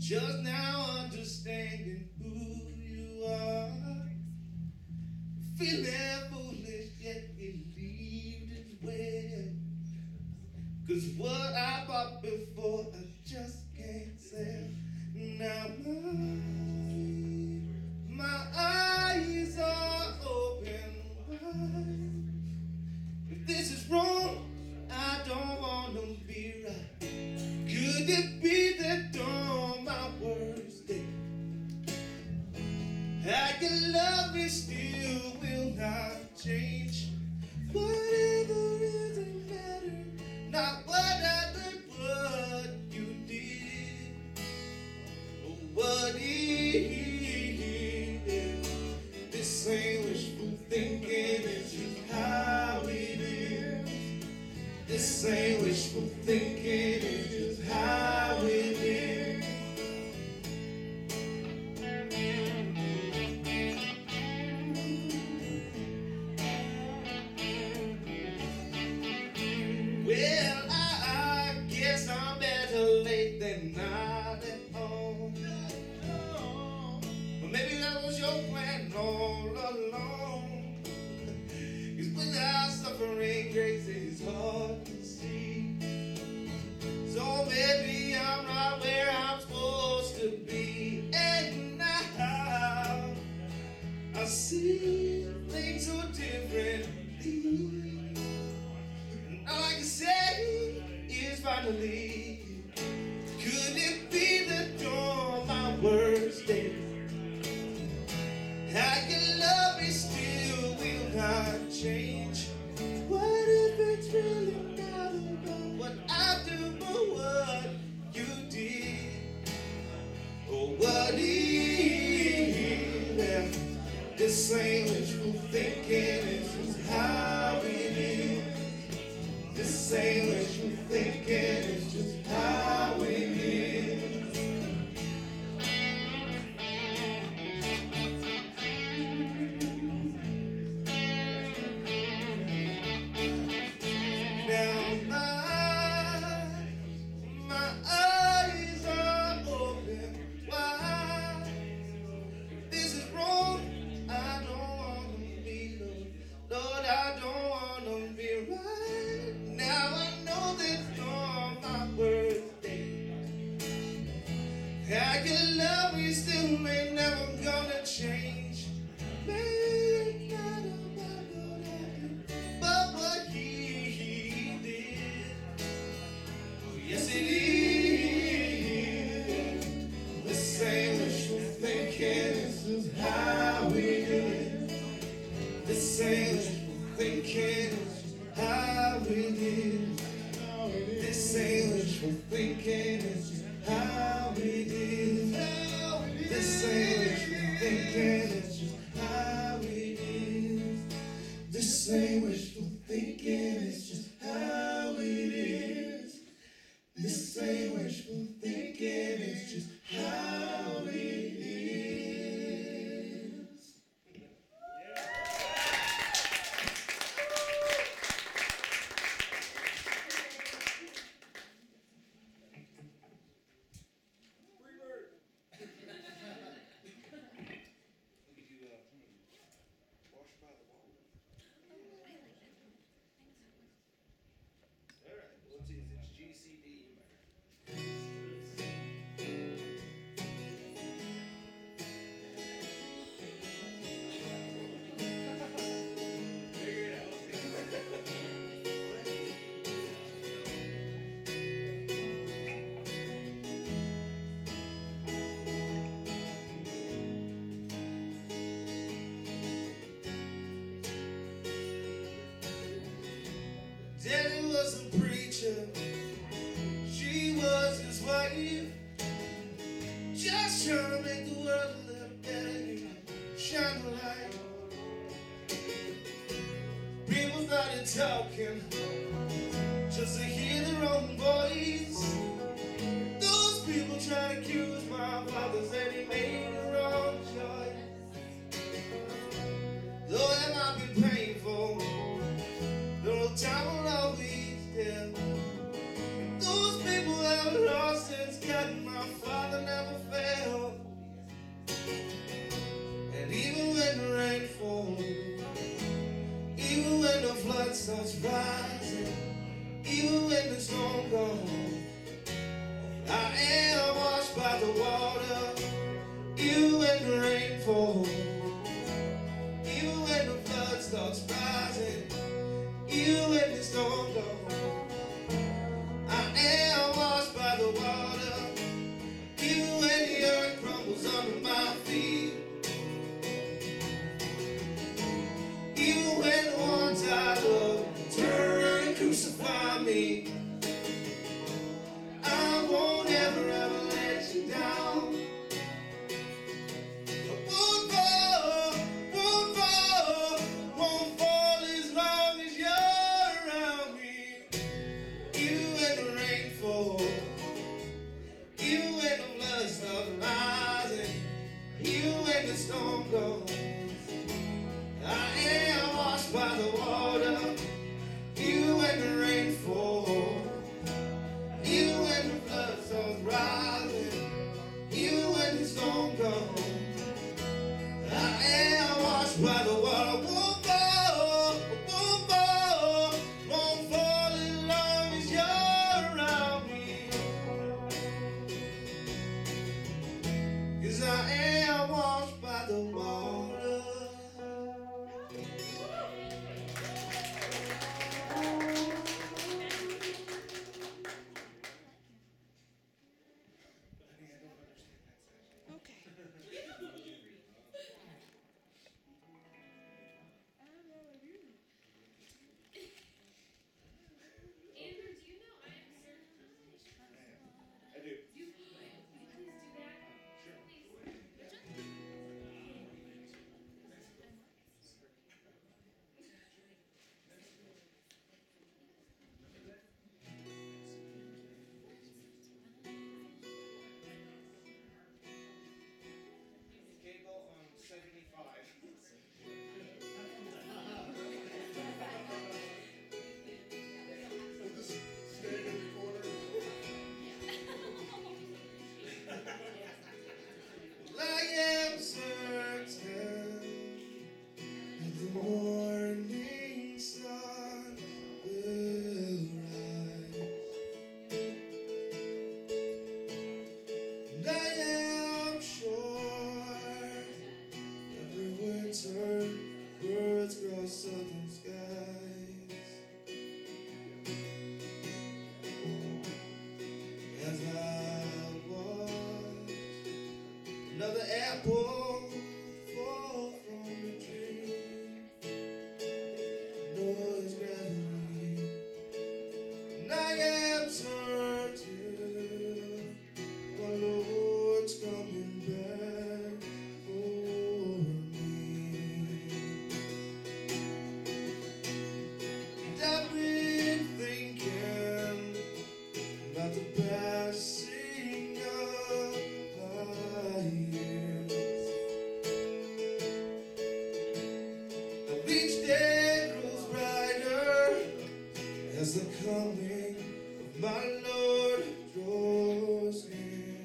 just now understanding who you are. Feeling foolish yet believed it well. 'Cause what I bought before I just can't sell. Now my eyes are open wide. If this is wrong, I don't want to be right. Could it be that on my worst day I can love me still will not change? Whatever isn't matter, not what I did, what you did, or what he did. This ain't wishful thinking, it's just how it is. This ain't wishful thinking, it's just how it is. Well, I guess I'm better late than not at all. But maybe that was your plan all along. 'Cause without suffering, grace is hard to see. So maybe I'm right where I'm supposed to be. And now I see things so differently. All I can say is finally, could it be the dawn of my worst day? I can love me still will not change. What if it's really not about what I do, but what you did, or what he left? This ain't wishful thinking, it's just how it is. This ain't wishful thinking, it's just how it is. Now my eyes are open wide. This is wrong, I don't want to be Lord. Lord, I don't want to be right. Now I know that on my birthday I can love me still ain't never gonna change. Maybe not about what I did, but what he did. Oh, yes it is. This ain't wishful thinking, this is how it is. This ain't wishful thinking, it's just how it is. This ain't wishful thinking, it's just how it is. This ain't wishful thinking, it's just how it is. This ain't wishful thinking, it's just how it is. This ain't wishful thinking, it's just how it is. Wash by the wall. All right, well, let's see, it's G, C, D, E minor. Figure it out. Daddy was a preacher, she was his wife, just trying to make the world a little better, shine a light. People started talking just to hear their own voice. Those people trying to accuse my father, said he made the wrong choice. Though it might be painful, the time will always tell. Those people have lost since God, my Father never failed. And even when the rain falls, even when the flood starts rising, even when the storm comes, I am washed by the water. Even when the rain falls, even when the flood starts rising, even when the storm comes, I am washed by the water. Even when the earth crumbles under my feet, even when the ones I love turn around and crucify me, I won't ever, ever let you down. I won't fall as long as you're around me. Even when the rain falls, even when the blood starts rising, even when the storm goes, I am washed by the water. Even when the rain falls, even when the blood starts rising, even when the storm comes, I am washed by the water. Won't fall as long as you're around me. 'Cause I am washed by the water. Cable on 75. I am certain that the morning sun will rise, and I am sure every winter birds cross southern skies. As I watch another apple fall from the tree, noise gravity, and I am certain my Lord's coming back for me. And I've been thinking about the passing of my years. Now each day grows brighter as the coming of my Lord draws near.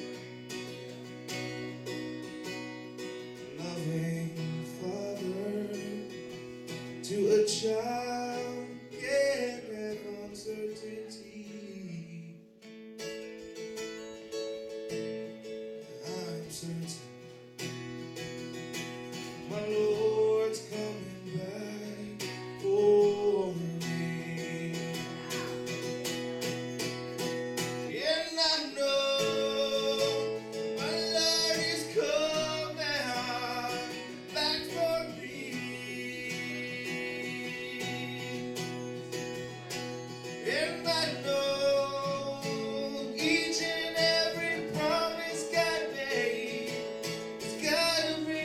Loving Father to a child can't have uncertainty. I'm certain my Lord's coming back for me. And I know my Lord is coming back for me. And I know each and every promise God made, it's gotta be,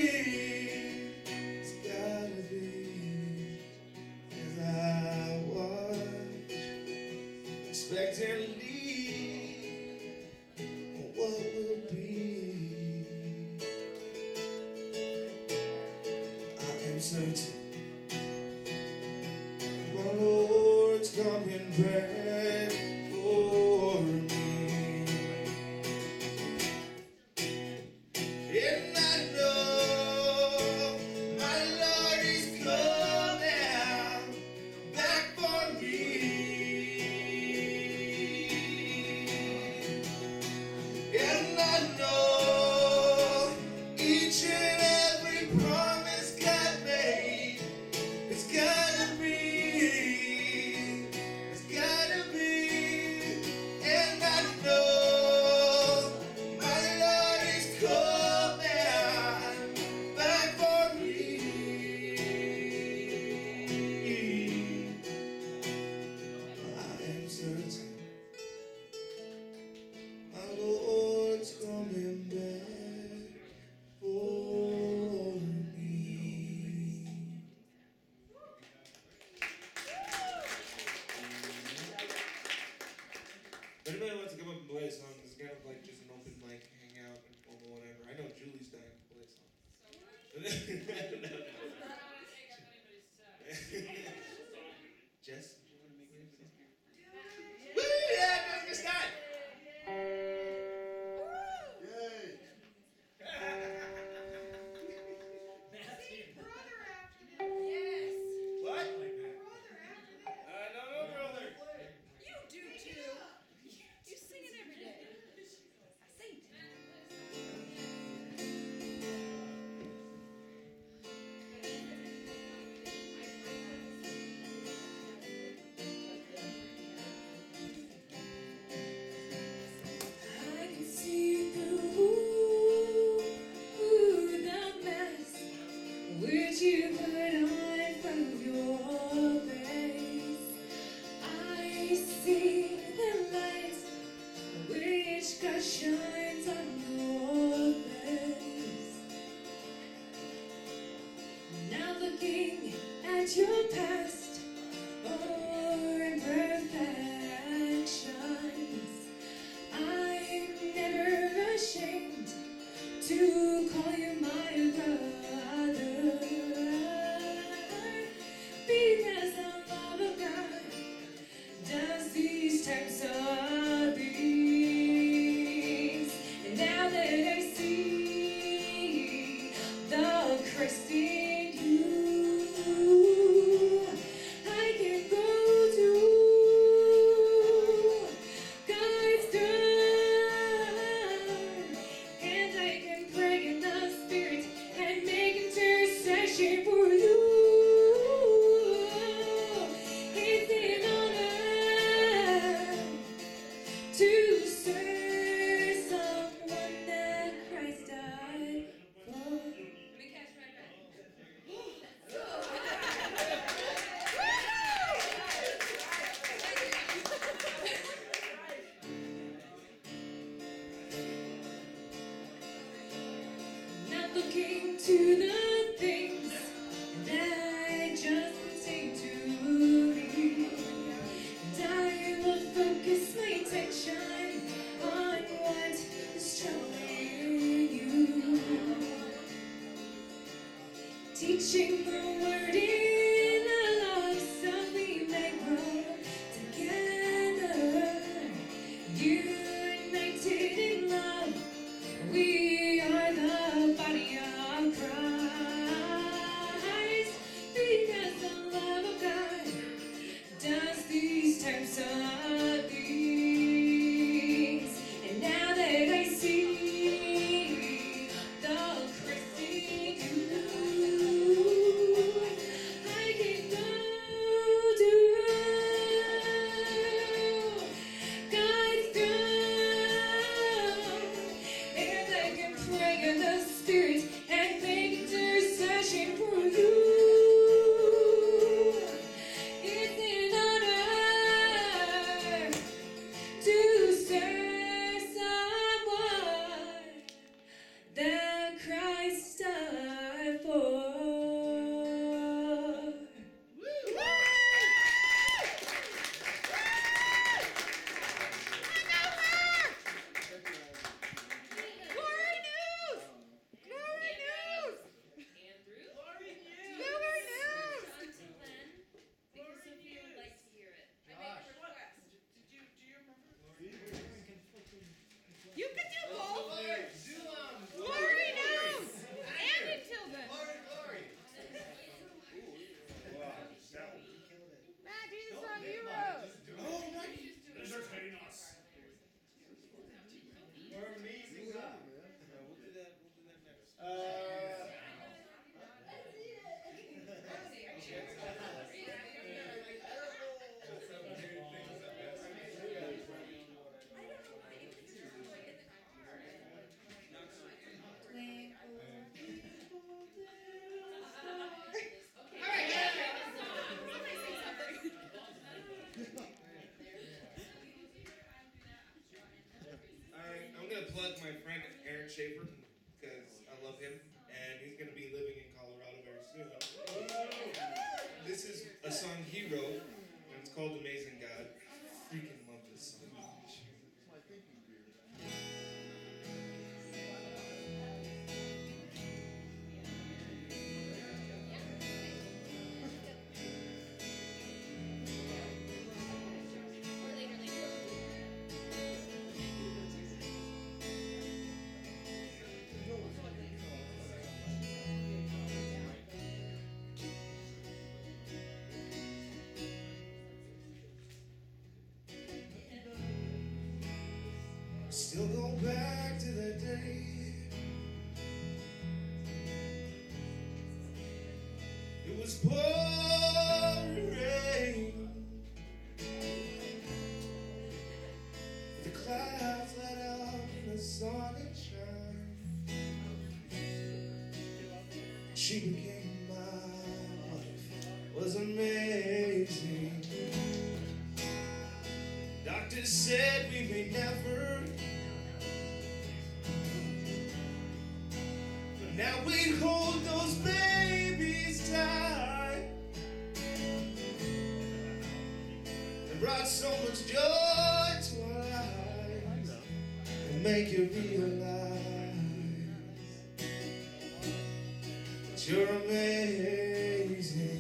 as I watch expectantly what will be. I am certain my Lord's coming back for me. certain my Lord's coming back for me. If anybody wants to come up and play a song, this is kind of like just an open mic, hang out, informal, whatever. I know Julie's dying to play a song. Jess, do you want to make anybody's beer? Woo! Yeah, Christmas time! Yay! Brother after this. Yes. What? Brother after this. I don't know, brother. You do too. You sing it every day. I sing it. I can see through the mess which you put on from your face. I see the light which God shines on your face. Now looking at your past or imperfections, I'm never ashamed to call you my brother, because the love of God does these types of things. And now that I see the Christ in you, I can go to God's throne, and I can pray in the Spirit and make intercession for you. It's an honor to serve someone that Christ died for. Let me catch my breath. Not looking to the things that just pertain to me, and I will focus my attention on what is troubling you. Teaching the word in a love so we may grow together, united in love. We are the body of Christ, because the love of God does these types of things. And now that I see the Christ in you, my friend Aaron Schaefer because I love him, and he's going to be living in Colorado very soon. This is a song he wrote, and it's called Amazing God. Freaking love this song. Still go back to that day. It was pouring rain. The clouds let out and the sun had shine. She became my wife. Was amazing. Doctors said we may never. Now we hold those babies tight and brought so much joy to our lives and make you realize that you're amazing.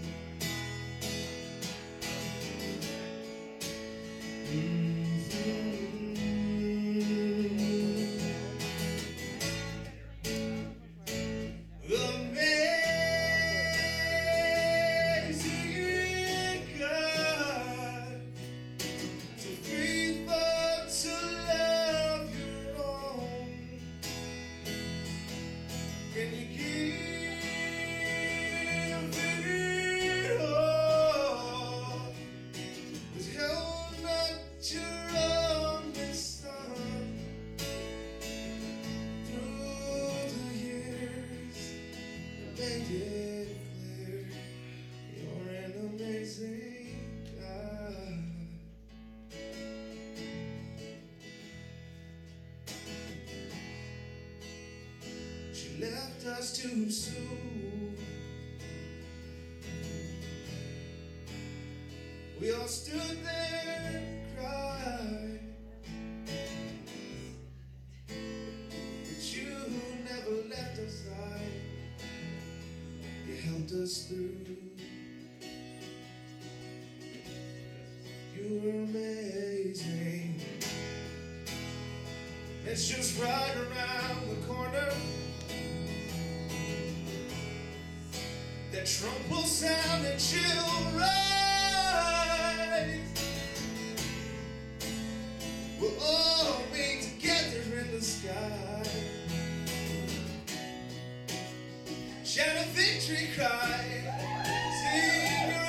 Can you give it all? Was held not your only son. Through the years, made it clear you're an amazing God. She left us too soon. We all stood there and cried, but you never left our side. You helped us through. You were amazing. It's just right around the corner. That trump will sound and chill rise. We'll all be together in the sky. Shout a victory cry. Sing you're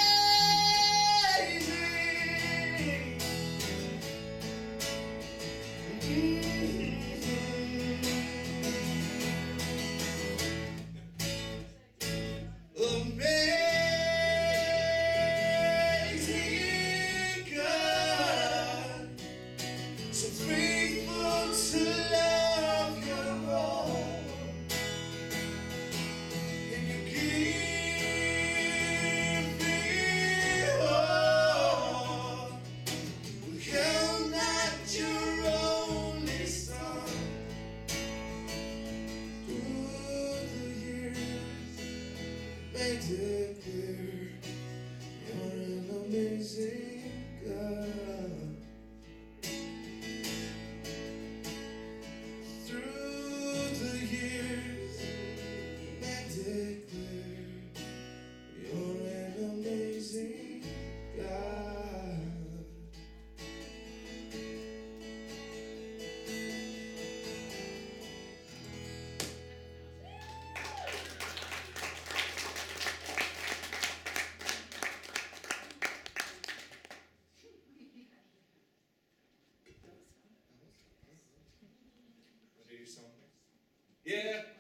amazing. Amazing God, so faithful to love your own, and you give me all. We held not your only son. Through the years, made it clear you're an amazing God. Through the years, made it clear you're an amazing God. Want to do your song next? Yeah.